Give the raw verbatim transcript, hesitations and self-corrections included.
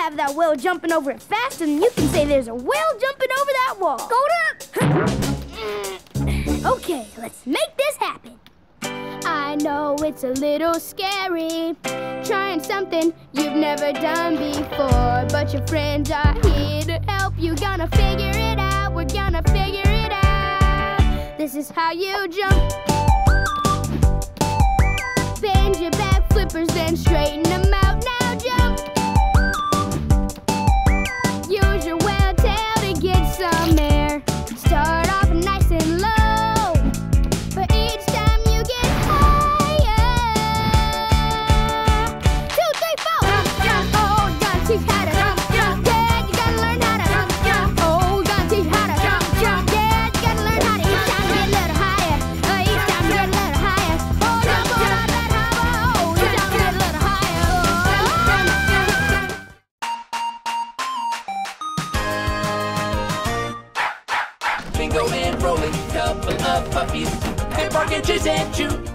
have that whale jumping over it faster than you can say there's a whale jumping over that wall. Go to... Okay, let's make this happen. I know it's a little scary, trying something you've never done before, but your friends are here to help you. Gonna figure it out, we're gonna figure it out. This is how you jump. Bend your back flippers, then straighten them out. Now jump. Use your whale tail to get some air. Start off nice and low, but each time you get higher. Two, three, four. Jump, jump. Oh, you gotta teach how to jump, jump. Yeah, you gotta learn how to jump, jump. Oh, you gotta teach how to jump, jump. Yeah, you gotta learn how to each time get a little higher. Uh, each time get a little higher. Oh, jump on that high. Oh, each time get a little higher. Bingo and rolling, couple of puppies. They bark and chase and chew.